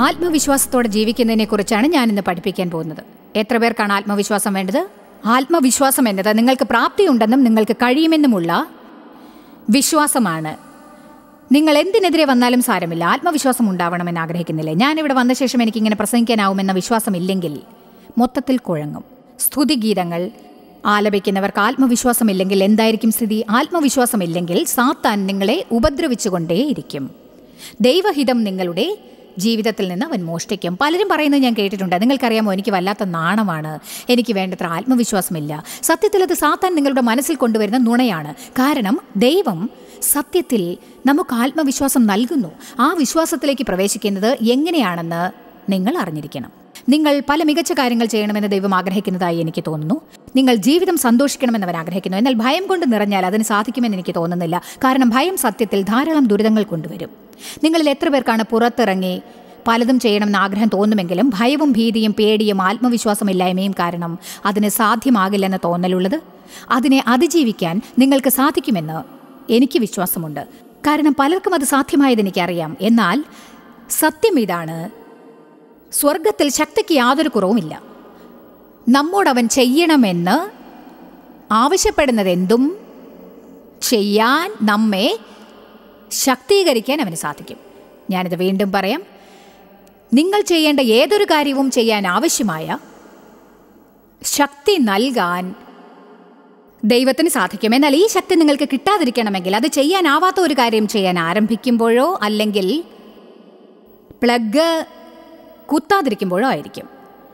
ആത്മവിശ്വാസത്തോടെ ജീവിക്കുന്നതിനെക്കുറിച്ചാണ് ഞാനിന്ന് പഠിപ്പിക്കാൻ പോകുന്നത്. എത്ര പേർക്കാണ് ആത്മവിശ്വാസം വേണ്ടത്? ആത്മവിശ്വാസം എന്നത് നിങ്ങൾക്ക് പ്രാപ്തിയുണ്ടെന്നും നിങ്ങൾക്ക് കഴിയുമെന്നുമുള്ള വിശ്വാസമാണ്. നിങ്ങൾ എന്തിനെതിരെ വന്നാലും സാരമില്ല, ആത്മവിശ്വാസം ഉണ്ടാവണമെന്ന് ആഗ്രഹിക്കുന്നില്ലേ? ഞാനിവിടെ വന്ന ശേഷം എനിക്കിങ്ങനെ പ്രസംഗിക്കാനാവുമെന്ന വിശ്വാസമില്ലെങ്കിൽ മൊത്തത്തിൽ കുഴങ്ങും. സ്തുതിഗീതങ്ങൾ ആലപിക്കുന്നവർക്ക് ആത്മവിശ്വാസമില്ലെങ്കിൽ എന്തായിരിക്കും സ്ഥിതി? ആത്മവിശ്വാസമില്ലെങ്കിൽ സാത്താൻ നിങ്ങളെ ഉപദ്രവിച്ചുകൊണ്ടേയിരിക്കും. ദൈവഹിതം നിങ്ങളുടെ ജീവിതത്തിൽ നിന്ന് അവൻ മോഷ്ടിക്കും. പലരും പറയുന്നത് ഞാൻ കേട്ടിട്ടുണ്ട്. നിങ്ങൾക്കറിയാമോ, എനിക്ക് വല്ലാത്ത നാണമാണ്, എനിക്ക് വേണ്ടത്ര ആത്മവിശ്വാസമില്ല. സത്യത്തിൽ അത് സാത്താൻ നിങ്ങളുടെ മനസ്സിൽ കൊണ്ടുവരുന്ന നുണയാണ്. കാരണം ദൈവം സത്യത്തിൽ നമുക്ക് ആത്മവിശ്വാസം നൽകുന്നു. ആ വിശ്വാസത്തിലേക്ക് പ്രവേശിക്കുന്നത് എങ്ങനെയാണെന്ന് നിങ്ങൾ അറിഞ്ഞിരിക്കണം. നിങ്ങൾ പല മികച്ച കാര്യങ്ങൾ ചെയ്യണമെന്ന് ദൈവം ആഗ്രഹിക്കുന്നതായി എനിക്ക് തോന്നുന്നു. നിങ്ങൾ ജീവിതം സന്തോഷിക്കണമെന്ന് അവൻ ആഗ്രഹിക്കുന്നു. എന്നാൽ ഭയം കൊണ്ട് നിറഞ്ഞാൽ അതിന് സാധിക്കുമെന്ന് എനിക്ക് തോന്നുന്നില്ല. കാരണം ഭയം സത്യത്തിൽ ധാരാളം ദുരിതങ്ങൾ കൊണ്ടുവരും. നിങ്ങളിൽ എത്ര പേർക്കാണ് പുറത്തിറങ്ങി പലതും ചെയ്യണമെന്ന് ആഗ്രഹം തോന്നുമെങ്കിലും ഭയവും ഭീതിയും പേടിയും ആത്മവിശ്വാസമില്ലായ്മയും കാരണം അതിന് സാധ്യമാകില്ലെന്ന് തോന്നലുള്ളത്? അതിനെ അതിജീവിക്കാൻ നിങ്ങൾക്ക് സാധിക്കുമെന്ന് എനിക്ക് വിശ്വാസമുണ്ട്. കാരണം പലർക്കും അത് സാധ്യമായത് എനിക്കറിയാം. എന്നാൽ സത്യം ഇതാണ്, സ്വർഗത്തിൽ ശക്തിക്ക് യാതൊരു കുറവുമില്ല. നമ്മോടവൻ ചെയ്യണമെന്ന് ആവശ്യപ്പെടുന്നതെന്തും ചെയ്യാൻ നമ്മെ ശക്തീകരിക്കാൻ അവന് സാധിക്കും. ഞാനിത് വീണ്ടും പറയാം, നിങ്ങൾ ചെയ്യേണ്ട ഏതൊരു കാര്യവും ചെയ്യാൻ ആവശ്യമായ ശക്തി നൽകാൻ ദൈവത്തിന് സാധിക്കും. എന്നാൽ ഈ ശക്തി നിങ്ങൾക്ക് കിട്ടാതിരിക്കണമെങ്കിൽ അത് ചെയ്യാനാവാത്ത ഒരു കാര്യം ചെയ്യാൻ ആരംഭിക്കുമ്പോഴോ അല്ലെങ്കിൽ പ്ലഗ് കുത്താതിരിക്കുമ്പോഴോ ആയിരിക്കും.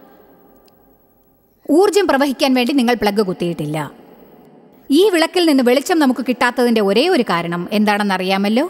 ഊർജം പ്രവഹിക്കാൻ വേണ്ടി നിങ്ങൾ പ്ലഗ് കുത്തിയിട്ടില്ല. ഈ വിളക്കിൽ നിന്ന് വെളിച്ചം നമുക്ക് കിട്ടാത്തതിൻ്റെ ഒരേ ഒരു കാരണം എന്താണെന്നറിയാമല്ലോ?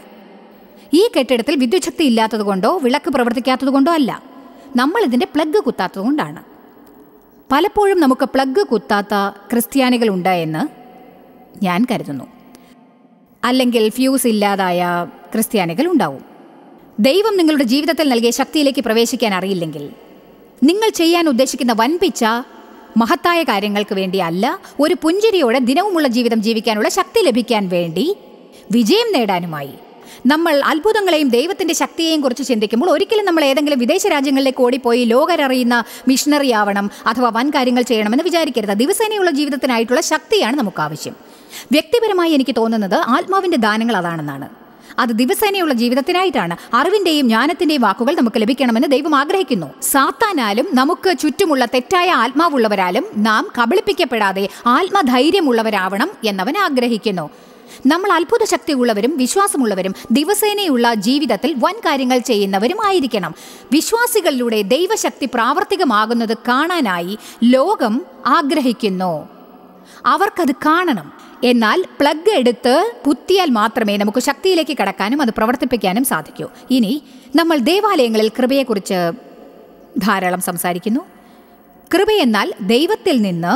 ഈ കെട്ടിടത്തിൽ വിദ്യുച്ഛക്തി ഇല്ലാത്തത് കൊണ്ടോ വിളക്ക് പ്രവർത്തിക്കാത്തത് കൊണ്ടോ അല്ല, നമ്മൾ ഇതിൻ്റെ പ്ലഗ് കുത്താത്തത് കൊണ്ടാണ്. പലപ്പോഴും നമുക്ക് പ്ലഗ് കുത്താത്ത ക്രിസ്ത്യാനികളുണ്ട് എന്ന് ഞാൻ കരുതുന്നു. അല്ലെങ്കിൽ ഫ്യൂസ് ഇല്ലാതായ ക്രിസ്ത്യാനികൾ ഉണ്ടാവും. ദൈവം നിങ്ങളുടെ ജീവിതത്തിൽ നൽകിയ ശക്തിയിലേക്ക് പ്രവേശിക്കാൻ അറിയില്ലെങ്കിൽ നിങ്ങൾ ചെയ്യാൻ ഉദ്ദേശിക്കുന്ന വൻപിച്ച മഹത്തായ കാര്യങ്ങൾക്ക് വേണ്ടി അല്ല, ഒരു പുഞ്ചിരിയോടെ ദിനവുമുള്ള ജീവിതം ജീവിക്കാനുള്ള ശക്തി ലഭിക്കാൻ വേണ്ടി, വിജയം നേടാനുമായി. നമ്മൾ അത്ഭുതങ്ങളെയും ദൈവത്തിൻ്റെ ശക്തിയെയും കുറിച്ച് ചിന്തിക്കുമ്പോൾ ഒരിക്കലും നമ്മൾ ഏതെങ്കിലും വിദേശ രാജ്യങ്ങളിലേക്ക് ഓടിപ്പോയി ലോകരറിയുന്ന മിഷണറി ആവണം അഥവാ വൻ കാര്യങ്ങൾ ചെയ്യണമെന്ന് വിചാരിക്കരുത്. ദിവസേനയുള്ള ജീവിതത്തിനായിട്ടുള്ള ശക്തിയാണ് നമുക്ക് ആവശ്യം. വ്യക്തിപരമായി എനിക്ക് തോന്നുന്നത് ആത്മാവിൻ്റെ ദാനങ്ങൾ അതാണെന്നാണ്. അത് ദിവസേനയുള്ള ജീവിതത്തിനായിട്ടാണ്. അറിവിൻ്റെയും ജ്ഞാനത്തിൻ്റെയും വാക്കുകൾ നമുക്ക് ലഭിക്കണമെന്ന് ദൈവം ആഗ്രഹിക്കുന്നു. സാത്താനാലും നമുക്ക് ചുറ്റുമുള്ള തെറ്റായ ആത്മാവുള്ളവരാലും നാം കബളിപ്പിക്കപ്പെടാതെ ആത്മധൈര്യമുള്ളവരാവണം എന്നവൻ ആഗ്രഹിക്കുന്നു. നമ്മൾ അത്ഭുത ശക്തിയുള്ളവരും വിശ്വാസമുള്ളവരും ദിവസേനയുള്ള ജീവിതത്തിൽ വൻ കാര്യങ്ങൾ ചെയ്യുന്നവരും ആയിരിക്കണം. വിശ്വാസികളിലൂടെ ദൈവശക്തി പ്രാവർത്തികമാകുന്നത് കാണാനായി ലോകം ആഗ്രഹിക്കുന്നു. അവർക്കത് കാണണം. എന്നാൽ പ്ലഗ് എടുത്ത് കുത്തിയാൽ മാത്രമേ നമുക്ക് ശക്തിയിലേക്ക് കടക്കാനും അത് പ്രവർത്തിപ്പിക്കാനും സാധിക്കൂ. ഇനി നമ്മൾ ദേവാലയങ്ങളിൽ കൃപയെക്കുറിച്ച് ധാരാളം സംസാരിക്കുന്നു. കൃപയെന്നാൽ ദൈവത്തിൽ നിന്ന്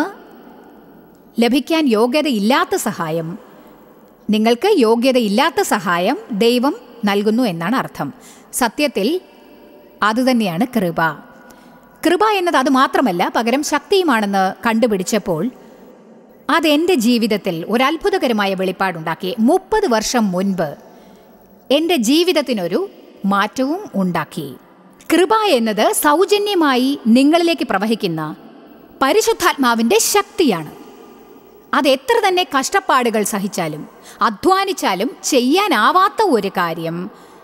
ലഭിക്കാൻ യോഗ്യതയില്ലാത്ത സഹായം. നിങ്ങൾക്ക് യോഗ്യതയില്ലാത്ത സഹായം ദൈവം നൽകുന്നു എന്നാണ് അർത്ഥം. സത്യത്തിൽ അതുതന്നെയാണ് കൃപ. കൃപ എന്നത് അത് മാത്രമല്ല, പകരം ശക്തിയുമാണെന്ന് കണ്ടുപിടിച്ചപ്പോൾ അതെൻ്റെ ജീവിതത്തിൽ ഒരത്ഭുതകരമായ വെളിപ്പാടുണ്ടാക്കി. 30 വർഷം മുൻപ് എൻ്റെ ജീവിതത്തിനൊരു മാറ്റവും ഉണ്ടാക്കി. കൃപ എന്നത് സൗജന്യമായി നിങ്ങളിലേക്ക് പ്രവഹിക്കുന്ന പരിശുദ്ധാത്മാവിൻ്റെ ശക്തിയാണ്. അത് എത്ര തന്നെ കഷ്ടപ്പാടുകൾ സഹിച്ചാലും അധ്വാനിച്ചാലും ചെയ്യാനാവാത്ത ഒരു കാര്യം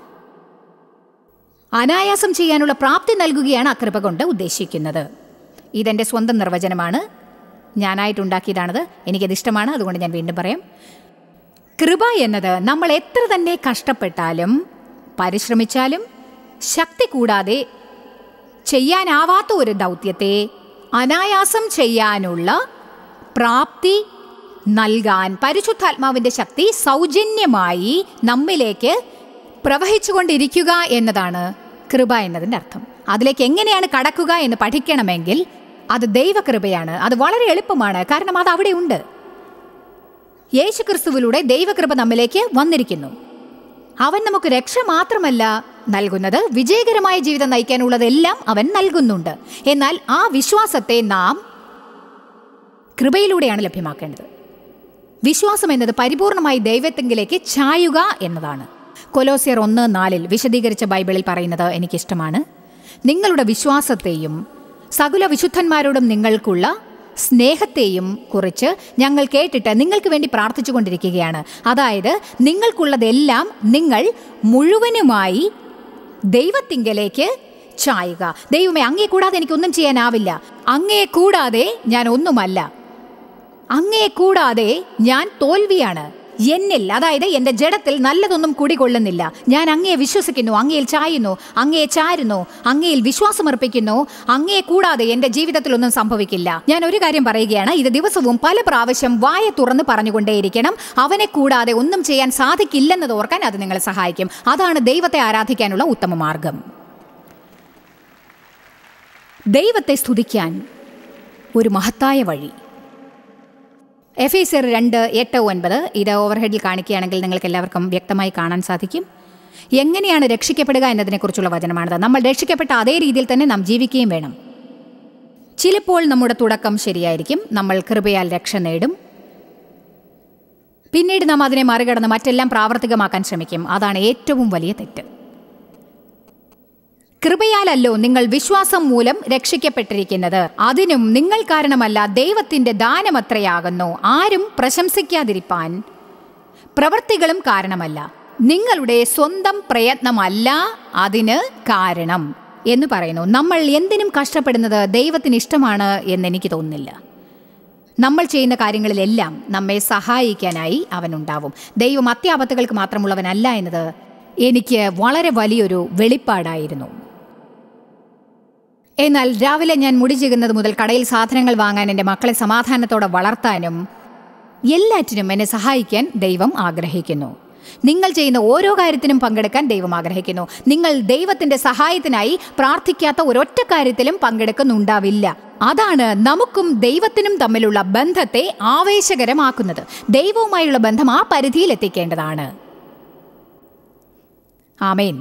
അനായാസം ചെയ്യാനുള്ള പ്രാപ്തി നൽകുകയാണ് ആ കൃപ കൊണ്ട് ഉദ്ദേശിക്കുന്നത്. ഇതെൻ്റെ സ്വന്തം നിർവചനമാണ്, ഞാനായിട്ടുണ്ടാക്കിയതാണത്. എനിക്കത് ഇഷ്ടമാണ്, അതുകൊണ്ട് ഞാൻ വീണ്ടും പറയാം. കൃപ എന്നത് നമ്മൾ എത്ര തന്നെ കഷ്ടപ്പെട്ടാലും പരിശ്രമിച്ചാലും ശക്തി കൂടാതെ ചെയ്യാനാവാത്ത ഒരു ദൗത്യത്തെ അനായാസം ചെയ്യാനുള്ള പ്രാപ്തി നൽകാൻ പരിശുദ്ധാത്മാവിൻ്റെ ശക്തി സൗജന്യമായി നമ്മിലേക്ക് പ്രവഹിച്ചുകൊണ്ടിരിക്കുക എന്നതാണ് കൃപ എന്നതിൻ്റെ അർത്ഥം. അതിലേക്ക് എങ്ങനെയാണ് കടക്കുക എന്ന് പഠിക്കണമെങ്കിൽ അത് ദൈവകൃപയാണ്. അത് വളരെ എളുപ്പമാണ്, കാരണം അത് അവിടെ ഉണ്ട്. യേശുക്രിസ്തുവിലൂടെ ദൈവകൃപ നമ്മിലേക്ക് വന്നിരിക്കുന്നു. അവൻ നമുക്ക് രക്ഷ മാത്രമല്ല നൽകുന്നത്, വിജയകരമായ ജീവിതം നയിക്കാനുള്ളതെല്ലാം അവൻ നൽകുന്നുണ്ട്. എന്നാൽ ആ വിശ്വാസത്തെ നാം കൃപയിലൂടെയാണ് ലഭ്യമാക്കേണ്ടത്. വിശ്വാസം എന്നത് പരിപൂർണമായി ദൈവത്തെങ്കിലേക്ക് ചായുക എന്നതാണ്. കൊലോസ്യർ 1:4 വിശദീകരിച്ച ബൈബിളിൽ പറയുന്നത് എനിക്കിഷ്ടമാണ്. നിങ്ങളുടെ വിശ്വാസത്തെയും സകല വിശുദ്ധന്മാരോടും നിങ്ങൾക്കുള്ള സ്നേഹത്തെയും കുറിച്ച് ഞങ്ങൾ കേട്ടിട്ട് നിങ്ങൾക്ക് വേണ്ടി പ്രാർത്ഥിച്ചുകൊണ്ടിരിക്കുകയാണ്. അതായത് നിങ്ങൾക്കുള്ളതെല്ലാം നിങ്ങൾ മുഴുവനുമായി ദൈവത്തിങ്കലേക്ക് ചായുക. ദൈവമേ, അങ്ങയെ കൂടാതെ എനിക്കൊന്നും ചെയ്യാനാവില്ല, അങ്ങയെ കൂടാതെ ഞാൻ ഒന്നുമല്ല, അങ്ങയെ കൂടാതെ ഞാൻ തോൽവിയാണ്, എന്നിൽ അതായത് എൻ്റെ ജഡത്തിൽ നല്ലതൊന്നും കുടികൊള്ളുന്നില്ല, ഞാൻ അങ്ങയെ വിശ്വസിക്കുന്നു, അങ്ങയിൽ ചായുന്നു, അങ്ങയെ ചാരുന്നു, അങ്ങയിൽ വിശ്വാസമർപ്പിക്കുന്നു, അങ്ങയെ കൂടാതെ എൻ്റെ ജീവിതത്തിലൊന്നും സംഭവിക്കില്ല. ഞാൻ ഒരു കാര്യം പറയുകയാണ്, ഇത് ദിവസവും പല പ്രാവശ്യം വായ തുറന്ന് പറഞ്ഞുകൊണ്ടേയിരിക്കണം. അവനെ കൂടാതെ ഒന്നും ചെയ്യാൻ സാധിക്കില്ലെന്നത് ഓർക്കാൻ അത് നിങ്ങളെ സഹായിക്കും. അതാണ് ദൈവത്തെ ആരാധിക്കാനുള്ള ഉത്തമ മാർഗം. ദൈവത്തെ സ്തുതിക്കാൻ ഒരു മഹത്തായ വഴി. എഫേസ്യർ 2:8-9 ഇത് ഓവർഹെഡിൽ കാണിക്കുകയാണെങ്കിൽ നിങ്ങൾക്ക് എല്ലാവർക്കും വ്യക്തമായി കാണാൻ സാധിക്കും. എങ്ങനെയാണ് രക്ഷിക്കപ്പെടുക എന്നതിനെക്കുറിച്ചുള്ള വചനമാണിത്. നമ്മൾ രക്ഷിക്കപ്പെട്ട അതേ രീതിയിൽ തന്നെ നാം ജീവിക്കുകയും വേണം. ചിലപ്പോൾ നമ്മുടെ തുടക്കം ശരിയായിരിക്കും, നമ്മൾ കൃപയാൽ രക്ഷ നേടും. പിന്നീട് നാം അതിനെ മറികടന്ന് മറ്റെല്ലാം പ്രാവർത്തികമാക്കാൻ ശ്രമിക്കും. അതാണ് ഏറ്റവും വലിയ തെറ്റ്. കൃപയാലല്ലോ നിങ്ങൾ വിശ്വാസം മൂലം രക്ഷിക്കപ്പെട്ടിരിക്കുന്നത്, അതിനും നിങ്ങൾ കാരണമല്ല, ദൈവത്തിന്റെ ദാനമത്രയാകുന്നു. ആരും പ്രശംസിക്കാതിരിപ്പാൻ പ്രവൃത്തികളും കാരണമല്ല, നിങ്ങളുടെ സ്വന്തം പ്രയത്നമല്ല അതിന് കാരണം എന്ന് പറയുന്നു. നമ്മൾ എന്തിനും കഷ്ടപ്പെടുന്നത് ദൈവത്തിന് ഇഷ്ടമാണ് എന്നെനിക്ക് തോന്നുന്നില്ല. നമ്മൾ ചെയ്യുന്ന കാര്യങ്ങളിലെല്ലാം നമ്മെ സഹായിക്കാനായി അവനുണ്ടാവും. ദൈവം അത്യാപത്തുകൾക്ക് മാത്രമുള്ളവനല്ല എന്നത് എനിക്ക് വളരെ വലിയൊരു വെളിപ്പാടായിരുന്നു. എന്നാൽ രാവിലെ ഞാൻ മുടി ചീകുന്നത് മുതൽ കടയിൽ സാധനങ്ങൾ വാങ്ങാൻ, എൻ്റെ മക്കളെ സമാധാനത്തോടെ വളർത്താനും എല്ലാറ്റിനും എന്നെ സഹായിക്കാൻ ദൈവം ആഗ്രഹിക്കുന്നു. നിങ്ങൾ ചെയ്യുന്ന ഓരോ കാര്യത്തിനും പങ്കെടുക്കാൻ ദൈവം ആഗ്രഹിക്കുന്നു. നിങ്ങൾ ദൈവത്തിൻ്റെ സഹായത്തിനായി പ്രാർത്ഥിക്കാത്ത ഒരൊറ്റ കാര്യത്തിലും പങ്കെടുക്കുന്നുണ്ടാവില്ല. അതാണ് നമുക്കും ദൈവത്തിനും തമ്മിലുള്ള ബന്ധത്തെ ആവേശകരമാക്കുന്നത്. ദൈവവുമായുള്ള ബന്ധം ആ പരിധിയിൽ എത്തിക്കേണ്ടതാണ്. ആമേൻ.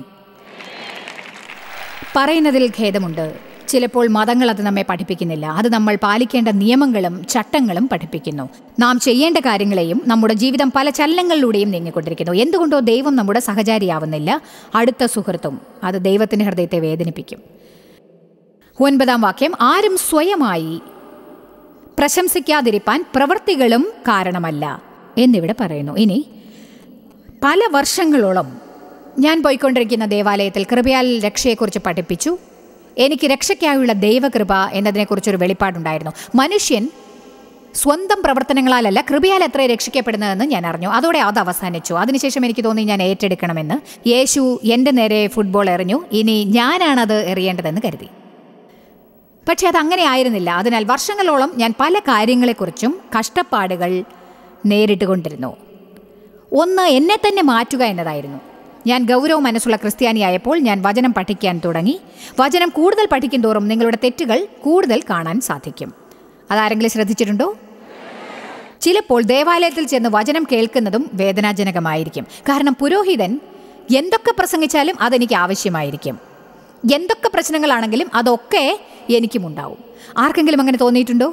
പറയുന്നതിൽ ഖേദമുണ്ട്. ചിലപ്പോൾ മതങ്ങൾ അത് നമ്മെ പഠിപ്പിക്കുന്നില്ല. അത് നമ്മൾ പാലിക്കേണ്ട നിയമങ്ങളും ചട്ടങ്ങളും പഠിപ്പിക്കുന്നു. നാം ചെയ്യേണ്ട കാര്യങ്ങളെയും നമ്മുടെ ജീവിതം പല ചലനങ്ങളിലൂടെയും നീങ്ങിക്കൊണ്ടിരിക്കുന്നു. എന്തുകൊണ്ടോ ദൈവം നമ്മുടെ സഹചാരിയാവുന്നില്ല, അടുത്ത സുഹൃത്തും. അത് ദൈവത്തിൻ്റെ ഹൃദയത്തെ വേദനിപ്പിക്കും. 9-ാം വാക്യം, ആരും സ്വയമായി പ്രശംസിക്കാതിരിപ്പാൻ പ്രവൃത്തികളും കാരണമല്ല എന്നിവിടെ പറയുന്നു. ഇനി പല വർഷങ്ങളോളം ഞാൻ പോയിക്കൊണ്ടിരിക്കുന്ന ദേവാലയത്തിൽ കൃപയാൽ രക്ഷയെക്കുറിച്ച് പഠിപ്പിച്ചു. എനിക്ക് രക്ഷയ്ക്കായുള്ള ദൈവകൃപ എന്നതിനെക്കുറിച്ചൊരു വെളിപ്പാടുണ്ടായിരുന്നു. മനുഷ്യൻ സ്വന്തം പ്രവർത്തനങ്ങളാലല്ല കൃപയാൽ എത്ര രക്ഷിക്കപ്പെടുന്നതെന്ന് ഞാൻ അറിഞ്ഞു. അതോടെ അത് അവസാനിച്ചു. അതിനുശേഷം എനിക്ക് തോന്നി ഞാൻ ഏറ്റെടുക്കണമെന്ന്. യേശു എൻ്റെ നേരെ ഫുട്ബോൾ എറിഞ്ഞു, ഇനി ഞാനാണത് എറിയേണ്ടതെന്ന് കരുതി. പക്ഷെ അതങ്ങനെ ആയിരുന്നില്ല. അതിനാൽ വർഷങ്ങളോളം ഞാൻ പല കാര്യങ്ങളെക്കുറിച്ചും കഷ്ടപ്പാടുകൾ നേരിട്ടുകൊണ്ടിരുന്നു. ഒന്ന്, എന്നെ തന്നെ മാറ്റുക എന്നതായിരുന്നു. ഞാൻ ഗൗരവ മനസ്സുള്ള ക്രിസ്ത്യാനിയായപ്പോൾ ഞാൻ വചനം പഠിക്കാൻ തുടങ്ങി. വചനം കൂടുതൽ പഠിക്കും തോറും നിങ്ങളുടെ തെറ്റുകൾ കൂടുതൽ കാണാൻ സാധിക്കും. അതാരെങ്കിലും ശ്രദ്ധിച്ചിട്ടുണ്ടോ? ചിലപ്പോൾ ദേവാലയത്തിൽ ചെന്ന് വചനം കേൾക്കുന്നതും വേദനാജനകമായിരിക്കും. കാരണം പുരോഹിതൻ എന്തൊക്കെ പ്രസംഗിച്ചാലും അതെനിക്ക് ആവശ്യമായിരിക്കും. എന്തൊക്കെ പ്രശ്നങ്ങളാണെങ്കിലും അതൊക്കെ എനിക്കുമുണ്ടാവും. ആർക്കെങ്കിലും അങ്ങനെ തോന്നിയിട്ടുണ്ടോ?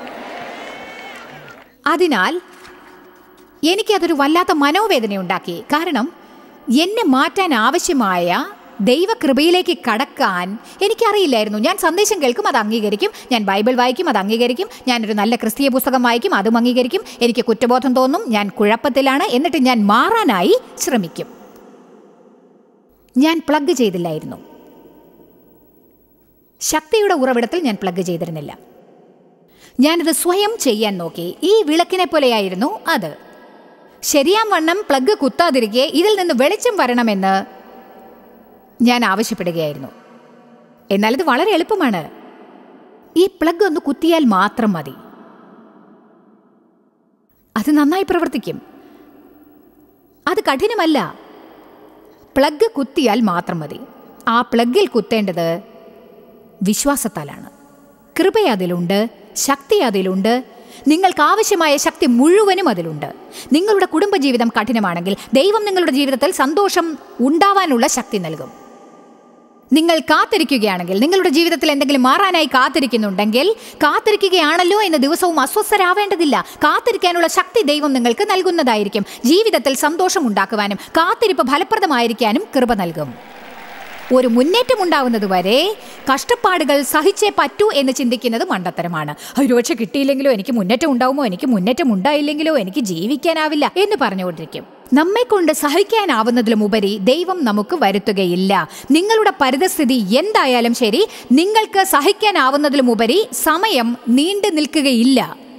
അതിനാൽ എനിക്കതൊരു വല്ലാത്ത മനോവേദനയുണ്ടാക്കി. കാരണം എന്നെ മാറ്റാൻ ആവശ്യമായ ദൈവകൃപയിലേക്ക് കടക്കാൻ എനിക്കറിയില്ലായിരുന്നു. ഞാൻ സന്ദേശം കേൾക്കും, അത് അംഗീകരിക്കും. ഞാൻ ബൈബിൾ വായിക്കും, അത് അംഗീകരിക്കും. ഞാനൊരു നല്ല ക്രിസ്തീയ പുസ്തകം വായിക്കും, അതും അംഗീകരിക്കും. എനിക്ക് കുറ്റബോധം തോന്നും, ഞാൻ കുഴപ്പത്തിലാണ്, എന്നിട്ട് ഞാൻ മാറാനായി ശ്രമിക്കും. ഞാൻ പ്ലഗ് ചെയ്തില്ലായിരുന്നു. ശക്തിയുടെ ഉറവിടത്തിൽ ഞാൻ പ്ലഗ് ചെയ്തിരുന്നില്ല. ഞാനിത് സ്വയം ചെയ്യാൻ നോക്കി. ഈ വിളക്കിനെ പോലെയായിരുന്നു അത്. ശരിയാം വണ്ണം പ്ലഗ് കുത്താതിരിക്കെ ഇതിൽ നിന്ന് വെളിച്ചം വരണമെന്ന് ഞാൻ ആവശ്യപ്പെടുകയായിരുന്നു. എന്നാൽ ഇത് വളരെ എളുപ്പമാണ്. ഈ പ്ലഗ് ഒന്ന് കുത്തിയാൽ മാത്രം മതി. അത് നന്നായി പ്രവർത്തിക്കും. അത് കഠിനമല്ല. പ്ലഗ് കുത്തിയാൽ മാത്രം മതി. ആ പ്ലഗിൽ കുത്തേണ്ടത് വിശ്വാസത്താലാണ്. കൃപ അതിലുണ്ട്, ശക്തി അതിലുണ്ട്, നിങ്ങൾക്ക് ആവശ്യമായ ശക്തി മുഴുവനും അതിലുണ്ട്. നിങ്ങളുടെ കുടുംബജീവിതം കഠിനമാണെങ്കിൽ ദൈവം നിങ്ങളുടെ ജീവിതത്തിൽ സന്തോഷം ഉണ്ടാവാനുള്ള ശക്തി നൽകും. നിങ്ങൾ കാത്തിരിക്കുകയാണെങ്കിൽ, നിങ്ങളുടെ ജീവിതത്തിൽ എന്തെങ്കിലും മാറാനായി കാത്തിരിക്കുന്നുണ്ടെങ്കിൽ, കാത്തിരിക്കുകയാണല്ലോ എന്ന് ദിവസവും അസ്വസ്ഥരാവേണ്ടതില്ല. കാത്തിരിക്കാനുള്ള ശക്തി ദൈവം നിങ്ങൾക്ക് നൽകുന്നതായിരിക്കും. ജീവിതത്തിൽ സന്തോഷം ഉണ്ടാക്കുവാനും കാത്തിരിപ്പ് ഫലപ്രദമായിരിക്കാനും കൃപ നൽകും. ഒരു മുന്നേറ്റം ഉണ്ടാവുന്നത് വരെ കഷ്ടപ്പാടുകൾ സഹിച്ചേ പറ്റൂ എന്ന് ചിന്തിക്കുന്നത് മണ്ടത്തരമാണ്. ഒരുപക്ഷെ കിട്ടിയില്ലെങ്കിലോ, എനിക്ക് മുന്നേറ്റം ഉണ്ടാവുമോ, എനിക്ക് മുന്നേറ്റം ഉണ്ടായില്ലെങ്കിലോ എനിക്ക് ജീവിക്കാനാവില്ല എന്ന് പറഞ്ഞുകൊണ്ടിരിക്കും. നമ്മെ കൊണ്ട് സഹിക്കാനാവുന്നതിലും ഉപരി ദൈവം നമുക്ക് വരുത്തുകയില്ല. നിങ്ങളുടെ പരിതസ്ഥിതി എന്തായാലും ശരി, നിങ്ങൾക്ക് സഹിക്കാനാവുന്നതിലും ഉപരി സമയം നീണ്ടു നിൽക്കുകയില്ല.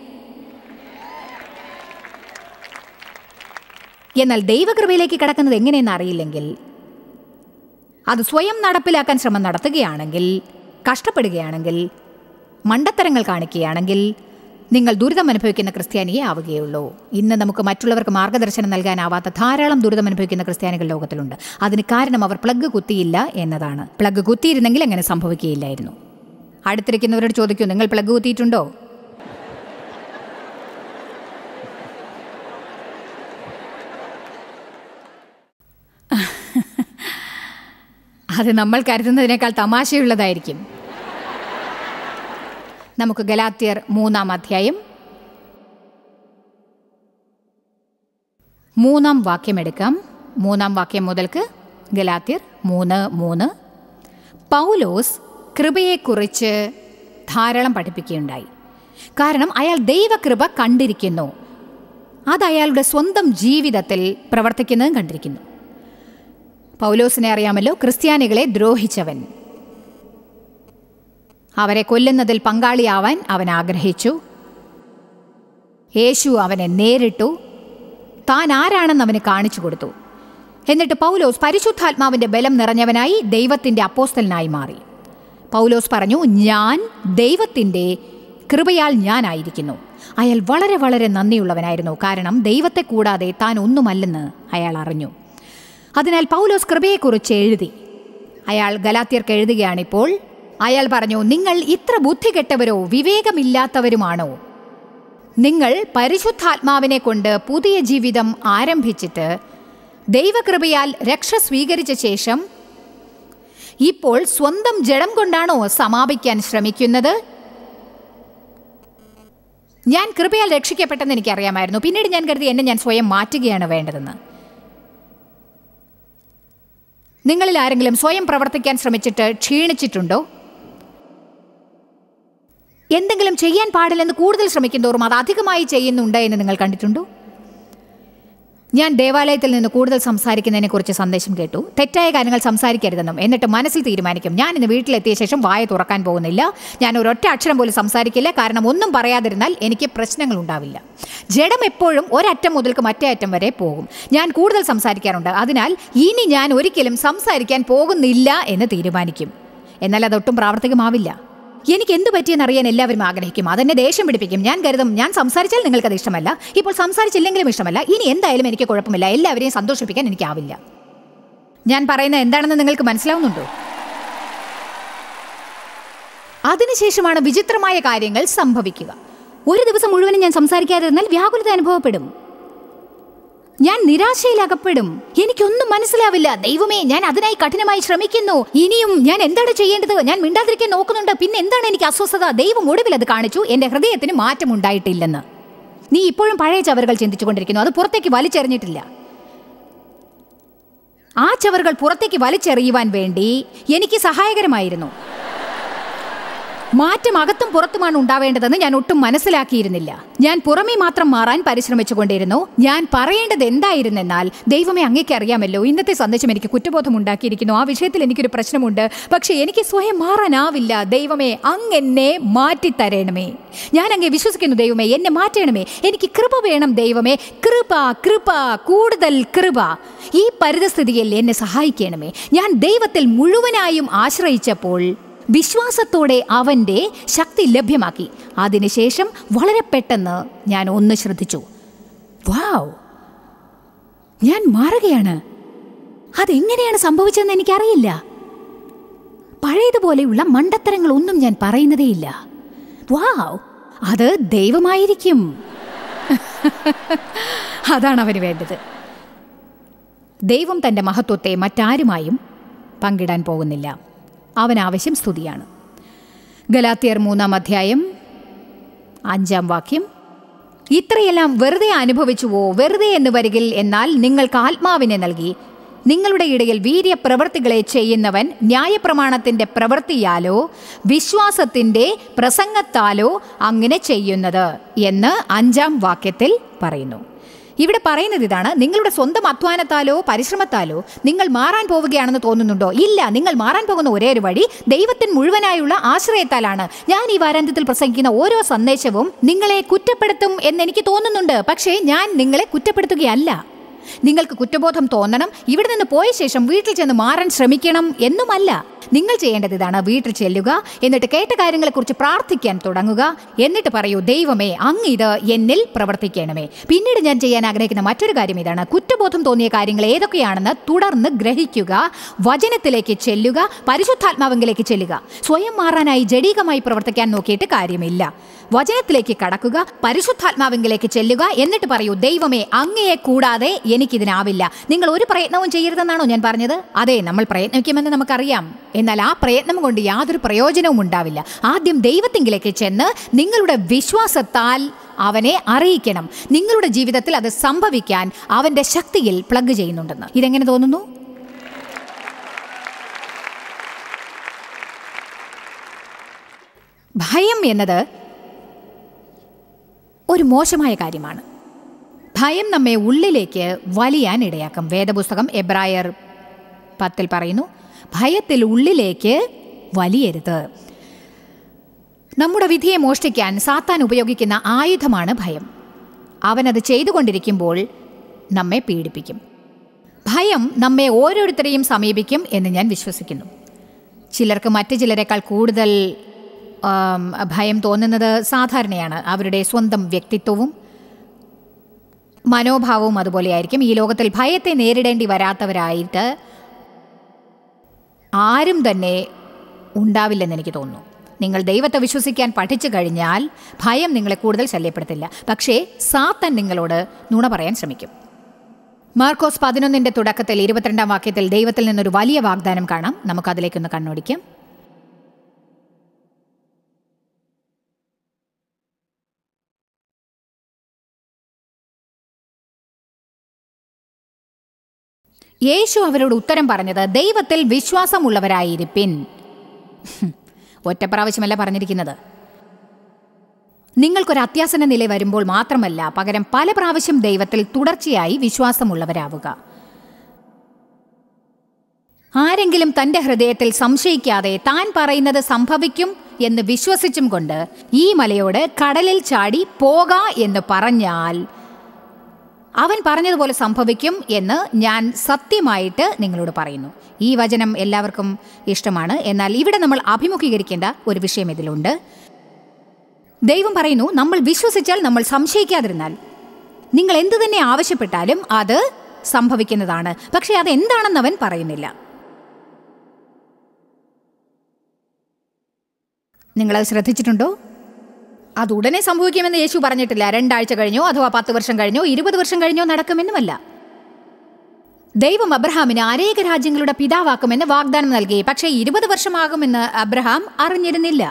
എന്നാൽ ദൈവകൃപയിലേക്ക് കടക്കുന്നത് എങ്ങനെയെന്ന് അറിയില്ലെങ്കിൽ, അത് സ്വയം നടപ്പിലാക്കാൻ ശ്രമം നടത്തുകയാണെങ്കിൽ, കഷ്ടപ്പെടുകയാണെങ്കിൽ, മണ്ടത്തരങ്ങൾ കാണിക്കുകയാണെങ്കിൽ നിങ്ങൾ ദുരിതം അനുഭവിക്കുന്ന ക്രിസ്ത്യാനിയെ ആവുകയുള്ളൂ. ഇന്ന് നമുക്ക് മറ്റുള്ളവർക്ക് മാർഗദർശനം നൽകാനാവാത്ത ധാരാളം ദുരിതം അനുഭവിക്കുന്ന ക്രിസ്ത്യാനികൾ ലോകത്തിലുണ്ട്. അതിന് കാരണം അവർ പ്ലഗ് കുത്തിയില്ല എന്നതാണ്. പ്ലഗ് കുത്തിയിരുന്നെങ്കിൽ അങ്ങനെ സംഭവിക്കുകയില്ലായിരുന്നു. അടുത്തിരിക്കുന്നവരോട് ചോദിക്കൂ, നിങ്ങൾ പ്ലഗ് കുത്തിയിട്ടുണ്ടോ? അത് നമ്മൾ കരുതുന്നതിനേക്കാൾ തമാശയുള്ളതായിരിക്കും. നമുക്ക് ഗലാത്യർ 3-ാം അധ്യായം 3-ാം വാക്യം എടുക്കാം. 3-ാം വാക്യം മുതൽക്ക് ഗലാത്യർ 3:3. പൗലോസ് കൃപയെക്കുറിച്ച് ധാരാളം പഠിപ്പിക്കുകയുണ്ടായി. കാരണം അയാൾ ദൈവകൃപ കണ്ടിരിക്കുന്നു, അത് അയാളുടെ സ്വന്തം ജീവിതത്തിൽ പ്രവർത്തിക്കുന്നതും കണ്ടിരിക്കുന്നു. പൗലോസിനെ അറിയാമല്ലോ, ക്രിസ്ത്യാനികളെ ദ്രോഹിച്ചവൻ. അവരെ കൊല്ലുന്നതിൽ പങ്കാളിയാവാൻ അവൻ ആഗ്രഹിച്ചു. യേശു അവനെ നേരിട്ടു, താൻ ആരാണെന്ന് അവന് കാണിച്ചു കൊടുത്തു. എന്നിട്ട് പൗലോസ് പരിശുദ്ധാത്മാവിൻ്റെ ബലം നിറഞ്ഞവനായി ദൈവത്തിൻ്റെ അപ്പോസ്തലനായി മാറി. പൗലോസ് പറഞ്ഞു, ഞാൻ ദൈവത്തിൻ്റെ കൃപയാൽ ഞാനായിരിക്കുന്നു. അയാൾ വളരെ വളരെ നന്ദിയുള്ളവനായിരുന്നു. കാരണം ദൈവത്തെ കൂടാതെ താൻ ഒന്നുമല്ലെന്ന് അയാൾ അറിഞ്ഞു. അതിനാൽ പൗലോസ് കൃപയെക്കുറിച്ച് എഴുതി. അയാൾ ഗലാത്യർക്ക് എഴുതുകയാണിപ്പോൾ. അയാൾ പറഞ്ഞു, നിങ്ങൾ ഇത്ര ബുദ്ധികെട്ടവരോ വിവേകമില്ലാത്തവരുമാണോ? നിങ്ങൾ പരിശുദ്ധാത്മാവിനെ കൊണ്ട് പുതിയ ജീവിതം ആരംഭിച്ചിട്ട് ദൈവകൃപയാൽ രക്ഷ സ്വീകരിച്ച ശേഷം ഇപ്പോൾ സ്വന്തം ജഡം കൊണ്ടാണോ സമാപിക്കാൻ ശ്രമിക്കുന്നത്? ഞാൻ കൃപയാൽ രക്ഷിക്കപ്പെട്ടെന്ന് എനിക്കറിയാമായിരുന്നു. പിന്നീട് ഞാൻ കരുതി എന്നെ ഞാൻ സ്വയം മാറ്റുകയാണ് വേണ്ടതെന്ന്. നിങ്ങളിൽ ആരെങ്കിലും സ്വയം പ്രവർത്തിക്കാൻ ശ്രമിച്ചിട്ട് ക്ഷീണിച്ചിട്ടുണ്ടോ? എന്തെങ്കിലും ചെയ്യാൻ പാടില്ലെന്ന് കൂടുതൽ ശ്രമിക്കുന്തോറും അത് അധികമായി ചെയ്യുന്നുണ്ട് എന്ന് നിങ്ങൾ കണ്ടിട്ടുണ്ടോ? ഞാൻ ദേവാലയത്തിൽ നിന്ന് കൂടുതൽ സംസാരിക്കുന്നതിനെക്കുറിച്ച് സന്ദേശം കേട്ടു. തെറ്റായ കാര്യങ്ങൾ സംസാരിക്കരുതെന്നും, എന്നിട്ട് മനസ്സിൽ തീരുമാനിക്കും, ഞാൻ ഇന്ന് വീട്ടിലെത്തിയ ശേഷം വായ തുറക്കാൻ പോകുന്നില്ല, ഞാൻ ഒരൊറ്റ അക്ഷരം പോലും സംസാരിക്കില്ല, കാരണം ഒന്നും പറയാതിരുന്നാൽ എനിക്ക് പ്രശ്നങ്ങൾ ഉണ്ടാവില്ല. ജഡം എപ്പോഴും ഒരറ്റം മുതൽക്ക് മറ്റേ അറ്റം വരെ പോകും. ഞാൻ കൂടുതൽ സംസാരിക്കാറുണ്ട്, അതിനാൽ ഇനി ഞാൻ ഒരിക്കലും സംസാരിക്കാൻ പോകുന്നില്ല എന്ന് തീരുമാനിക്കും. എന്നാൽ അതൊട്ടും പ്രാവർത്തികമാവില്ല. എനിക്ക് എന്ത് പറ്റിയെന്നറിയാൻ എല്ലാവരും ആഗ്രഹിക്കും. അതെന്നെ ദേഷ്യം പിടിപ്പിക്കും. ഞാൻ കരുതും, ഞാൻ സംസാരിച്ചാൽ നിങ്ങൾക്കത് ഇഷ്ടമല്ല, ഇപ്പോൾ സംസാരിച്ചില്ലെങ്കിലും ഇഷ്ടമല്ല, ഇനി എന്തായാലും എനിക്ക് കുഴപ്പമില്ല, എല്ലാവരെയും സന്തോഷിപ്പിക്കാൻ എനിക്കാവില്ല. ഞാൻ പറയുന്നത് എന്താണെന്ന് നിങ്ങൾക്ക് മനസ്സിലാവുന്നുണ്ടോ? അതിനുശേഷമാണ് വിചിത്രമായ കാര്യങ്ങൾ സംഭവിക്കുക. ഒരു ദിവസം മുഴുവനും ഞാൻ സംസാരിക്കാതിരുന്നാൽ വ്യാകുലത അനുഭവപ്പെടും. ഞാൻ നിരാശയിലകപ്പെടും. എനിക്കൊന്നും മനസ്സിലാവില്ല. ദൈവമേ, ഞാൻ അതിനായി കഠിനമായി ശ്രമിക്കുന്നു, ഇനിയും ഞാൻ എന്താണ് ചെയ്യേണ്ടത്? ഞാൻ മിണ്ടാതിരിക്കാൻ നോക്കുന്നുണ്ട്, പിന്നെ എന്താണ് എനിക്ക് അസ്വസ്ഥത? ദൈവം ഒടുവിൽ അത് കാണിച്ചു, എൻ്റെ ഹൃദയത്തിന് മാറ്റമുണ്ടായിട്ടില്ലെന്ന്. നീ ഇപ്പോഴും പഴയ ചവറുകൾ ചിന്തിച്ചുകൊണ്ടിരിക്കുന്നു, അത് പുറത്തേക്ക് വലിച്ചെറിഞ്ഞിട്ടില്ല. ആ ചവറുകൾ പുറത്തേക്ക് വലിച്ചെറിയുവാൻ വേണ്ടി എനിക്ക് സഹായകരമായിരുന്നു. മാറ്റം അകത്തും പുറത്തുമാണ് ഉണ്ടാവേണ്ടതെന്ന് ഞാൻ ഒട്ടും മനസ്സിലാക്കിയിരുന്നില്ല. ഞാൻ പുറമേ മാത്രം മാറാൻ പരിശ്രമിച്ചുകൊണ്ടിരുന്നു. ഞാൻ പറയേണ്ടത് എന്തായിരുന്നെന്നാൽ, ദൈവമേ, അങ്ങേക്ക് അറിയാമല്ലോ, ഇന്നത്തെ സന്ദേശം എനിക്ക് കുറ്റബോധം ഉണ്ടാക്കിയിരിക്കുന്നു, ആ വിഷയത്തിൽ എനിക്കൊരു പ്രശ്നമുണ്ട്, പക്ഷേ എനിക്ക് സ്വയം മാറാനാവില്ല. ദൈവമേ, അങ്ങെന്നെ മാറ്റിത്തരണമേ. ഞാൻ അങ്ങേ വിശ്വസിക്കുന്നു. ദൈവമേ, എന്നെ മാറ്റണമേ. എനിക്ക് കൃപ വേണം ദൈവമേ, കൃപ, കൃപ, കൂടുതൽ കൃപ. ഈ പരിതസ്ഥിതിയിൽ എന്നെ സഹായിക്കണമേ. ഞാൻ ദൈവത്തിൽ മുഴുവനായും ആശ്രയിച്ചപ്പോൾ വിശ്വാസത്തോടെ അവൻ്റെ ശക്തി ലഭ്യമാക്കി. അതിനുശേഷം വളരെ പെട്ടെന്ന് ഞാൻ ഒന്ന് ശ്രദ്ധിച്ചു. വാവ്, ഞാൻ മാറുകയാണ്. അതെങ്ങനെയാണ് സംഭവിച്ചതെന്ന് എനിക്കറിയില്ല. പഴയതുപോലെയുള്ള മണ്ടത്തരങ്ങളൊന്നും ഞാൻ പറയുന്നതേയില്ല. വാവ്, അത് ദൈവമായിരിക്കും. അതാണ് അവന് വേണ്ടത്. ദൈവം തൻ്റെ മഹത്വത്തെ മറ്റാരുമായും പങ്കിടാൻ പോകുന്നില്ല. അവനാവശ്യം സ്തുതിയാണ്. ഗലാത്യർ 3-ാം അധ്യായം 5-ാം വാക്യം. ഇത്രയെല്ലാം വെറുതെ അനുഭവിച്ചുവോ? വെറുതെ എന്ന് വരികിൽ, എന്നാൽ നിങ്ങൾക്ക് ആത്മാവിനെ നൽകി നിങ്ങളുടെ ഇടയിൽ വീര്യപ്രവൃത്തികളെ ചെയ്യുന്നവൻ ന്യായപ്രമാണത്തിൻ്റെ പ്രവൃത്തിയാലോ വിശ്വാസത്തിൻ്റെ പ്രസംഗത്താലോ അങ്ങനെ ചെയ്യുന്നത് എന്ന് 5-ാം വാക്യത്തിൽ പറയുന്നു. ഇവിടെ പറയുന്നത് ഇതാണ്: നിങ്ങളുടെ സ്വന്തം അധ്വാനത്താലോ പരിശ്രമത്താലോ നിങ്ങൾ മാറാൻ പോവുകയാണെന്ന് തോന്നുന്നുണ്ടോ? ഇല്ല. നിങ്ങൾ മാറാൻ പോകുന്ന ഒരേ ഒരു വഴി ദൈവത്തിന് മുഴുവനായുള്ള ആശ്രയത്താലാണ്. ഞാൻ ഈ വാരാന്ത്യത്തിൽ പ്രസംഗിക്കുന്ന ഓരോ സന്ദേശവും നിങ്ങളെ കുറ്റപ്പെടുത്തും എന്നെനിക്ക് തോന്നുന്നുണ്ട്. പക്ഷേ ഞാൻ നിങ്ങളെ കുറ്റപ്പെടുത്തുകയല്ല. നിങ്ങൾക്ക് കുറ്റബോധം തോന്നണം, ഇവിടെ നിന്ന് പോയ ശേഷം വീട്ടിൽ ചെന്ന് മാറാൻ ശ്രമിക്കണം എന്നുമല്ല. നിങ്ങൾ ചെയ്യേണ്ടത് ഇതാണ്: വീട്ടിൽ ചെല്ലുക, എന്നിട്ട് കേട്ട കാര്യങ്ങളെക്കുറിച്ച് പ്രാർത്ഥിക്കാൻ തുടങ്ങുക. എന്നിട്ട് പറയൂ, ദൈവമേ, അങ്ങ് ഇത് എന്നിൽ പ്രവർത്തിക്കണമേ. പിന്നീട് ഞാൻ ചെയ്യാൻ ആഗ്രഹിക്കുന്ന മറ്റൊരു കാര്യം ഇതാണ്: കുറ്റബോധം തോന്നിയ കാര്യങ്ങൾ ഏതൊക്കെയാണെന്ന് തുടർന്ന് ഗ്രഹിക്കുക, വചനത്തിലേക്ക് ചെല്ലുക, പരിശുദ്ധാത്മാവിലേക്ക് ചെല്ലുക. സ്വയം മാറാനായി ജഡീകമായി പ്രവർത്തിക്കാൻ നോക്കിയിട്ട് കാര്യമില്ല. വചനത്തിലേക്ക് കടക്കുക, പരിശുദ്ധാത്മാവിലേക്ക് ചെല്ലുക. എന്നിട്ട് പറയൂ, ദൈവമേ, അങ്ങയെ കൂടാതെ എനിക്കിതിനാവില്ല. നിങ്ങൾ ഒരു പ്രയത്നവും ചെയ്യരുതെന്നാണോ ഞാൻ പറഞ്ഞത്? അതെ, നമ്മൾ പ്രയത്നിക്കുമെന്ന് നമുക്കറിയാം. എന്നാൽ ആ പ്രയത്നം കൊണ്ട് യാതൊരു പ്രയോജനവും ഉണ്ടാവില്ല. ആദ്യം ദൈവത്തിങ്കിലേക്ക് ചെന്ന് നിങ്ങളുടെ വിശ്വാസത്താൽ അവനെ അറിയിക്കണം. നിങ്ങളുടെ ജീവിതത്തിൽ അത് സംഭവിക്കാൻ അവന്റെ ശക്തിയിൽ പ്ലഗ് ചെയ്യുന്നുണ്ടെന്ന്. ഇതെങ്ങനെ തോന്നുന്നു? ഭയം എന്നത് ഒരു മോശമായ കാര്യമാണ്. ഭയം നമ്മെ ഉള്ളിലേക്ക് വലിയാൻ ഇടയാക്കും. വേദപുസ്തകം എബ്രായർ 10 പറയുന്നു, ഭയത്തിൽ ഉള്ളിലേക്ക് വലിയരുത്. നമ്മുടെ വിധിയെ മോഷ്ടിക്കാൻ സാത്താൻ ഉപയോഗിക്കുന്ന ആയുധമാണ് ഭയം. അവനത് ചെയ്തുകൊണ്ടിരിക്കുമ്പോൾ നമ്മെ പീഡിപ്പിക്കും. ഭയം നമ്മെ ഓരോരുത്തരെയും സമീപിക്കും എന്ന് ഞാൻ വിശ്വസിക്കുന്നു. ചിലർക്ക് മറ്റു ചിലരെക്കാൾ കൂടുതൽ ഭയം തോന്നുന്നത് സാധാരണയാണ്. അവരുടെ സ്വന്തം വ്യക്തിത്വവും മനോഭാവവും അതുപോലെയായിരിക്കും. ഈ ലോകത്തിൽ ഭയത്തെ നേരിടേണ്ടി വരാത്തവരായിട്ട് ആരും തന്നെ ഉണ്ടാവില്ലെന്ന് എനിക്ക് തോന്നുന്നു. നിങ്ങൾ ദൈവത്തെ വിശ്വസിക്കാൻ പഠിച്ചു കഴിഞ്ഞാൽ ഭയം നിങ്ങളെ കൂടുതൽ ശല്യപ്പെടുത്തില്ല. പക്ഷേ സാത്താൻ നിങ്ങളോട് നുണ പറയാൻ ശ്രമിക്കും. മാർക്കോസ് 11 തുടക്കത്തിൽ 22-ാം വാക്യത്തിൽ ദൈവത്തിൽ നിന്നൊരു വലിയ വാഗ്ദാനം കാണാം. നമുക്കതിലേക്കൊന്ന് കണ്ണോടിക്കാം. യേശു അവരോട് ഉത്തരം പറഞ്ഞത്, ദൈവത്തിൽ വിശ്വാസമുള്ളവരായിരിപ്പിൻ. ഒറ്റ പ്രാവശ്യമല്ല പറഞ്ഞിരിക്കുന്നത്. നിങ്ങൾക്കൊരു അത്യാസന്ന നില വരുമ്പോൾ മാത്രമല്ല, പകരം പല പ്രാവശ്യം ദൈവത്തിൽ തുടർച്ചയായി വിശ്വാസമുള്ളവരാവുക. ആരെങ്കിലും തൻ്റെ ഹൃദയത്തിൽ സംശയിക്കാതെ താൻ പറയുന്നത് സംഭവിക്കും എന്ന് വിശ്വസിച്ചും കൊണ്ട് ഈ മലയോട് കടലിൽ ചാടി പോക എന്ന് പറഞ്ഞാൽ അവൻ പറഞ്ഞതുപോലെ സംഭവിക്കും എന്ന് ഞാൻ സത്യമായിട്ട് നിങ്ങളോട് പറയുന്നു. ഈ വചനം എല്ലാവർക്കും ഇഷ്ടമാണ്. എന്നാൽ ഇവിടെ നമ്മൾ അഭിമുഖീകരിക്കേണ്ട ഒരു വിഷയം ഇതിലുണ്ട്. ദൈവം പറയുന്നു, നമ്മൾ വിശ്വസിച്ചാൽ, നമ്മൾ സംശയിക്കാതിരുന്നാൽ നിങ്ങൾ എന്തു തന്നെ ആവശ്യപ്പെട്ടാലും അത് സംഭവിക്കുന്നതാണ്. പക്ഷേ അതെന്താണെന്ന് അവൻ പറയുന്നില്ല. നിങ്ങളത് ശ്രദ്ധിച്ചിട്ടുണ്ടോ? അത് ഉടനെ സംഭവിക്കുമെന്ന് യേശു പറഞ്ഞിട്ടില്ല. 2 ആഴ്ച കഴിഞ്ഞോ അഥവാ 10 വർഷം കഴിഞ്ഞോ 20 വർഷം കഴിഞ്ഞോ നടക്കുമെന്നുമല്ല. ദൈവം അബ്രഹാമിന് അനേക രാജ്യങ്ങളുടെ പിതാവാക്കുമെന്ന് വാഗ്ദാനം നൽകി. പക്ഷേ 20 വർഷമാകുമെന്ന് അബ്രഹാം അറിഞ്ഞിരുന്നില്ല.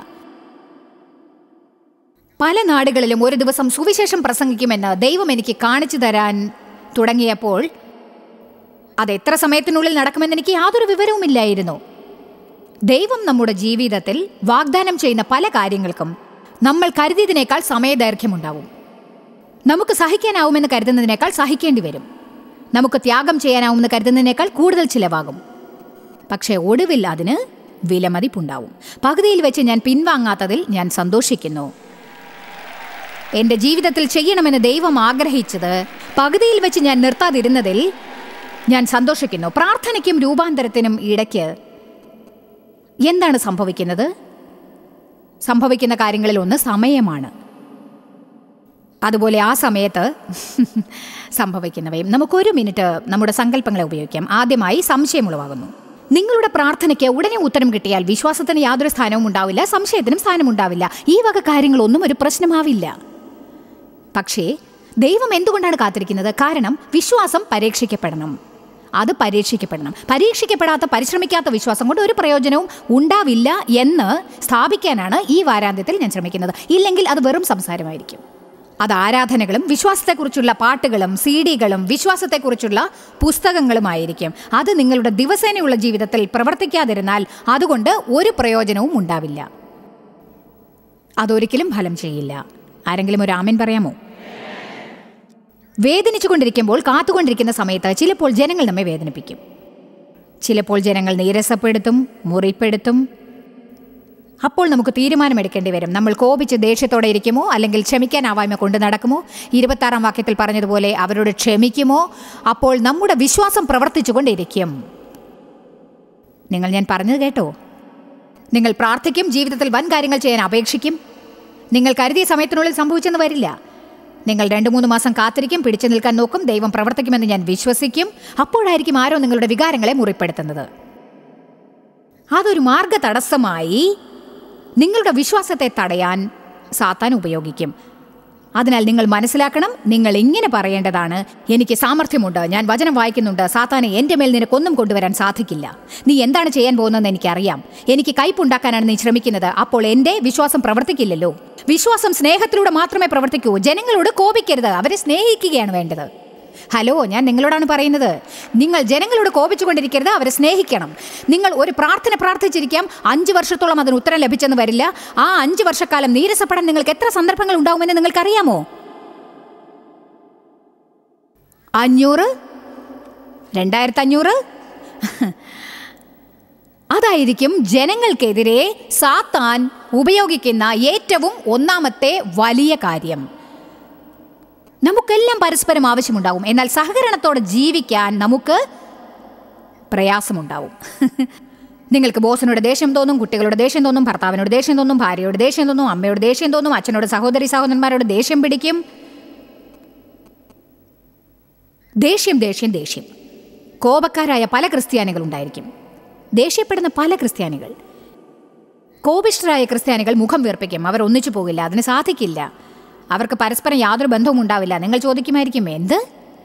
പല നാടുകളിലും ഒരു ദിവസം സുവിശേഷം പ്രസംഗിക്കുമെന്ന് ദൈവം എനിക്ക് കാണിച്ചു തരാൻ തുടങ്ങിയപ്പോൾ അത് എത്ര സമയത്തിനുള്ളിൽ നടക്കുമെന്ന് എനിക്ക് യാതൊരു വിവരവുമില്ലായിരുന്നു. ദൈവം നമ്മുടെ ജീവിതത്തിൽ വാഗ്ദാനം ചെയ്യുന്ന പല കാര്യങ്ങൾക്കും നമ്മൾ കരുതിയതിനേക്കാൾ സമയദൈർഘ്യമുണ്ടാവും. നമുക്ക് സഹിക്കാനാവുമെന്ന് കരുതുന്നതിനേക്കാൾ സഹിക്കേണ്ടി വരും. നമുക്ക് ത്യാഗം ചെയ്യാനാവുമെന്ന് കരുതുന്നതിനേക്കാൾ കൂടുതൽ ചിലവാകും. പക്ഷേ ഒടുവിൽ അതിന് വിലമതിപ്പുണ്ടാവും. പകുതിയിൽ വെച്ച് ഞാൻ പിൻവാങ്ങാത്തതിൽ ഞാൻ സന്തോഷിക്കുന്നു. എൻ്റെ ജീവിതത്തിൽ ചെയ്യണമെന്ന് ദൈവം ആഗ്രഹിച്ചത് പകുതിയിൽ വെച്ച് ഞാൻ നിർത്താതിരുന്നതിൽ ഞാൻ സന്തോഷിക്കുന്നു. പ്രാർത്ഥനയ്ക്കും രൂപാന്തരത്തിനും ഇടയ്ക്ക് എന്താണ് സംഭവിക്കുന്നത്? സംഭവിക്കുന്ന കാര്യങ്ങളിൽ ഒന്ന് സമയമാണ്. അതുപോലെ ആ സമയത്ത് സംഭവിക്കുന്നവയും. നമുക്കൊരു മിനിറ്റ് നമ്മുടെ സങ്കല്പങ്ങളെ ഉപയോഗിക്കാം. ആദ്യമായി സംശയം ഉളവാകുന്നു. നിങ്ങളുടെ പ്രാർത്ഥനയ്ക്ക് ഉടനെ ഉത്തരം കിട്ടിയാൽ വിശ്വാസത്തിന് യാതൊരു സ്ഥാനവും ഉണ്ടാവില്ല, സംശയത്തിനും സ്ഥാനമുണ്ടാവില്ല. ഈ വക കാര്യങ്ങളൊന്നും ഒരു പ്രശ്നമാവില്ല. പക്ഷേ ദൈവം എന്തുകൊണ്ടാണ് കാത്തിരിക്കുന്നത്? കാരണം വിശ്വാസം പരീക്ഷിക്കപ്പെടണം. അത് പരീക്ഷിക്കപ്പെടണം. പരീക്ഷിക്കപ്പെടാത്ത, പരിശ്രമിക്കാത്ത വിശ്വാസം കൊണ്ട് ഒരു പ്രയോജനവും ഉണ്ടാവില്ല എന്ന് സ്ഥാപിക്കാനാണ് ഈ വാരാന്ത്യത്തിൽ ഞാൻ ശ്രമിക്കുന്നത്. ഇല്ലെങ്കിൽ അത് വെറും സംസാരമായിരിക്കും. അത് ആരാധനകളും വിശ്വാസത്തെക്കുറിച്ചുള്ള പാട്ടുകളും CD-കളും വിശ്വാസത്തെക്കുറിച്ചുള്ള പുസ്തകങ്ങളുമായിരിക്കും. അത് നിങ്ങളുടെ ദിവസേനയുള്ള ജീവിതത്തിൽ പ്രവർത്തിക്കാതിരുന്നാൽ അതുകൊണ്ട് ഒരു പ്രയോജനവും ഉണ്ടാവില്ല. അതൊരിക്കലും ഫലം ചെയ്യില്ല. ആരെങ്കിലും ഒരു ആമേൻ പറയാമോ? വേദനിച്ചുകൊണ്ടിരിക്കുമ്പോൾ, കാത്തുകൊണ്ടിരിക്കുന്ന സമയത്ത് ചിലപ്പോൾ ജനങ്ങൾ നമ്മെ വേദനിപ്പിക്കും. ചിലപ്പോൾ ജനങ്ങൾ നീരസപ്പെടുത്തും, മുറിപ്പെടുത്തും. അപ്പോൾ നമുക്ക് തീരുമാനമെടുക്കേണ്ടി വരും. നമ്മൾ കോപിച്ച് ദേഷ്യത്തോടെ ഇരിക്കുമോ, അല്ലെങ്കിൽ ക്ഷമിക്കാനാവായ്മ കൊണ്ട് നടക്കുമോ? 26-ാം വാക്യത്തിൽ പറഞ്ഞതുപോലെ അവരോട് ക്ഷമിക്കുമോ? അപ്പോൾ നമ്മുടെ വിശ്വാസം പ്രവർത്തിച്ചുകൊണ്ടിരിക്കും. ഞാൻ പറഞ്ഞത് കേട്ടോ? നിങ്ങൾ പ്രാർത്ഥിക്കും, ജീവിതത്തിൽ വൻ കാര്യങ്ങൾ ചെയ്യാൻ അപേക്ഷിക്കും. നിങ്ങൾ കരുതിയ സമയത്തിനുള്ളിൽ സംഭവിച്ചെന്ന് വരില്ല. നിങ്ങൾ 2-3 മാസം കാത്തിരിക്കും, പിടിച്ചു നിൽക്കാൻ നോക്കും, ദൈവം പ്രവർത്തിക്കുമെന്ന് ഞാൻ വിശ്വസിക്കും. അപ്പോഴായിരിക്കും ആരോ നിങ്ങളുടെ വികാരങ്ങളെ മുറിപ്പെടുത്തുന്നത്. അതൊരു മാർഗ തടസ്സമായി നിങ്ങളുടെ വിശ്വാസത്തെ തടയാൻ സാത്താൻ ഉപയോഗിക്കും. അതിനാൽ നിങ്ങൾ മനസ്സിലാക്കണം, നിങ്ങൾ ഇങ്ങനെ പറയേണ്ടതാണ്: എനിക്ക് സാമർഥ്യമുണ്ട്, ഞാൻ വചനം വായിക്കുന്നുണ്ട്, സാത്താനെ എൻ്റെ മേൽ നിനക്കൊന്നും കൊണ്ടുവരാൻ സാധിക്കില്ല. നീ എന്താണ് ചെയ്യാൻ പോകുന്നതെന്ന് എനിക്കറിയാം. എനിക്ക് കയ്പുണ്ടാക്കാനാണ് നീ ശ്രമിക്കുന്നത്. അപ്പോൾ എൻ്റെ വിശ്വാസം പ്രവർത്തിക്കില്ലല്ലോ. വിശ്വാസം സ്നേഹത്തിലൂടെ മാത്രമേ പ്രവർത്തിക്കൂ. ജനങ്ങളോട് കോപിക്കരുത്, അവരെ സ്നേഹിക്കുകയാണ് വേണ്ടത്. ഹലോ, ഞാൻ നിങ്ങളോടാണ് പറയുന്നത്. നിങ്ങൾ ജനങ്ങളോട് കോപിച്ചുകൊണ്ടിരിക്കരുത്, അവരെ സ്നേഹിക്കണം. നിങ്ങൾ ഒരു പ്രാർത്ഥന പ്രാർത്ഥിച്ചിരിക്കാം, 5 വർഷത്തോളം അതിന് ഉത്തരം ലഭിച്ചെന്ന് വരില്ല. ആ 5 വർഷക്കാലം നീരസപ്പെടാൻ നിങ്ങൾക്ക് എത്ര സന്ദർഭങ്ങൾ ഉണ്ടാവുമെന്ന് നിങ്ങൾക്കറിയാമോ? 500, 2500. അതായിരിക്കും ജനങ്ങൾക്കെതിരെ സാത്താൻ ഉപയോഗിക്കുന്ന ഏറ്റവും ഒന്നാമത്തെ വലിയ കാര്യം. നമുക്കെല്ലാം പരസ്പരം ആവശ്യമുണ്ടാവും, എന്നാൽ സഹകരണത്തോടെ ജീവിക്കാൻ നമുക്ക് പ്രയാസമുണ്ടാവും. നിങ്ങൾക്ക് ബോസിനോട് ദേഷ്യം തോന്നും, കുട്ടികളോട് ദേഷ്യം തോന്നും, ഭർത്താവിനോട് ദേഷ്യം തോന്നും, ഭാര്യയോട് ദേഷ്യം തോന്നും, അമ്മയോട് ദേഷ്യം തോന്നും, അച്ഛനോട്, സഹോദരന്മാരോട് ദേഷ്യം പിടിക്കും. ദേഷ്യം. കോപക്കാരായ പല ക്രിസ്ത്യാനികളുണ്ടായിരിക്കും. ദേഷ്യപ്പെടുന്ന പല ക്രിസ്ത്യാനികൾ. കോപിഷ്ഠരായ ക്രിസ്ത്യാനികൾ മുഖം വീർപ്പിക്കും. അവർ ഒന്നിച്ചു പോകില്ല, അതിന് സാധിക്കില്ല. അവർക്ക് പരസ്പരം യാതൊരു ബന്ധവും ഉണ്ടാവില്ല. നിങ്ങൾ ചോദിക്കുമായിരിക്കും, എന്ത്?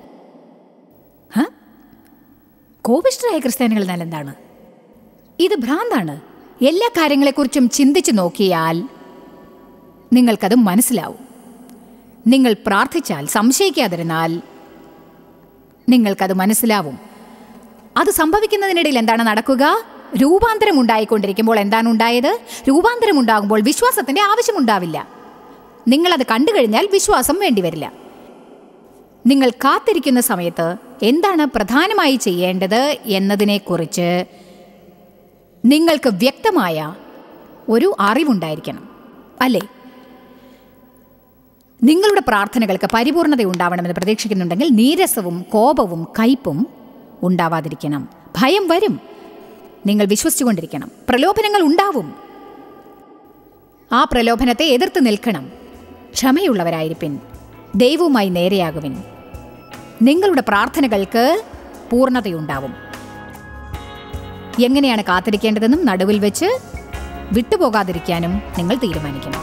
കോപിഷ്ഠരായ ക്രിസ്ത്യാനികൾ എന്നാൽ എന്താണ്? ഇത് ഭ്രാന്താണ്. എല്ലാ കാര്യങ്ങളെക്കുറിച്ചും ചിന്തിച്ചു നോക്കിയാൽ നിങ്ങൾക്കത് മനസ്സിലാവും. നിങ്ങൾ പ്രാർത്ഥിച്ചാൽ, സംശയിക്കാതിരുന്നാൽ നിങ്ങൾക്കത് മനസ്സിലാവും. അത് സംഭവിക്കുന്നതിനിടയിൽ എന്താണ് നടക്കുക? രൂപാന്തരം ഉണ്ടായിക്കൊണ്ടിരിക്കുമ്പോൾ എന്താണ് ഉണ്ടായത്? രൂപാന്തരം ഉണ്ടാകുമ്പോൾ വിശ്വാസത്തിൻ്റെ ആവശ്യമുണ്ടാവില്ല. നിങ്ങളത് കണ്ടു കഴിഞ്ഞാൽ വിശ്വാസം വേണ്ടിവരില്ല. നിങ്ങൾ കാത്തിരിക്കുന്ന സമയത്ത് എന്താണ് പ്രധാനമായി ചെയ്യേണ്ടത് എന്നതിനെക്കുറിച്ച് നിങ്ങൾക്ക് വ്യക്തമായ ഒരു അറിവുണ്ടായിരിക്കണം, അല്ലേ? നിങ്ങളുടെ പ്രാർത്ഥനകൾക്ക് പരിപൂർണത ഉണ്ടാവണമെന്ന് പ്രതീക്ഷിക്കുന്നുണ്ടെങ്കിൽ നീരസവും കോപവും കയ്പും ഉണ്ടാവാതിരിക്കണം. ഭയം വരും, നിങ്ങൾ വിശ്വസിച്ചുകൊണ്ടിരിക്കണം. പ്രലോഭനങ്ങൾ ഉണ്ടാവും, ആ പ്രലോഭനത്തെ എതിർത്ത് നിൽക്കണം. ക്ഷമയുള്ളവരായിരിപ്പിൻ, ദൈവവുമായി നേരെയാകുവിൻ. നിങ്ങളുടെ പ്രാർത്ഥനകൾക്ക് പൂർണ്ണതയുണ്ടാവും. എങ്ങനെയാണ് കാത്തിരിക്കേണ്ടതെന്നും നടുവിൽ വെച്ച് വിട്ടുപോകാതിരിക്കാനും നിങ്ങൾ തീരുമാനിക്കണം.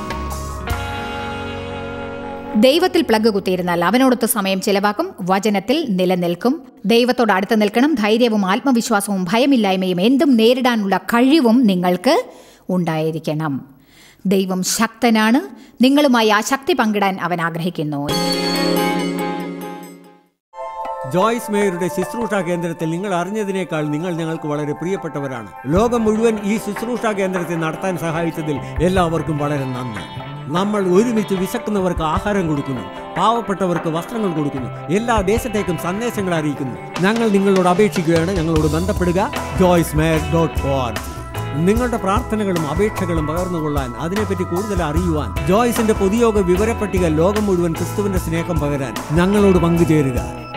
ദൈവത്തിൽ പ്ലഗ് കുത്തിയിരുന്നാൽ അവനോടൊത്ത് സമയം ചിലവാക്കും, വചനത്തിൽ നിലനിൽക്കും. ദൈവത്തോട് അടുത്ത് നിൽക്കണം. ധൈര്യവും ആത്മവിശ്വാസവും ഭയമില്ലായ്മയും എന്തും നേരിടാനുള്ള കഴിവും നിങ്ങൾക്ക് ഉണ്ടായിരിക്കണം. ദൈവം ശക്തനാണ്. നിങ്ങളുമായി ആ ശക്തി പങ്കിടാൻ അവൻ ആഗ്രഹിക്കുന്നു. ജോയ്സ് മേയറുടെ ശുശ്രൂഷാ കേന്ദ്രത്തിൽ നിങ്ങൾ അറിഞ്ഞതിനേക്കാൾ നിങ്ങൾ ഞങ്ങൾക്ക് വളരെ പ്രിയപ്പെട്ടവരാണ്. ലോകം മുഴുവൻ ഈ ശുശ്രൂഷാ കേന്ദ്രത്തെ നടത്താൻ സഹായിച്ചതിൽ എല്ലാവർക്കും വളരെ നന്ദി. നമ്മൾ ഒരുമിച്ച് വിശക്കുന്നവർക്ക് ആഹാരം കൊടുക്കുന്നു, പാവപ്പെട്ടവർക്ക് വസ്ത്രങ്ങൾ കൊടുക്കുന്നു, എല്ലാ ദേശത്തേക്കും സന്ദേശങ്ങൾ അറിയിക്കുന്നു. ഞങ്ങൾ നിങ്ങളോട് അപേക്ഷിക്കുകയാണ്, ഞങ്ങളോട് ബന്ധപ്പെടുക. joycemeyer.org. നിങ്ങളുടെ പ്രാർത്ഥനകളും അപേക്ഷകളും പകർന്നുകൊള്ളാൻ, അതിനെപ്പറ്റി കൂടുതൽ അറിയുവാൻ, ജോയ്സിന്റെ പൊതുയോഗ വിവരപ്പട്ടിക ലോകം മുഴുവൻ ക്രിസ്തുവിന്റെ സ്നേഹം പകരാൻ ഞങ്ങളോട് പങ്കുചേരുക.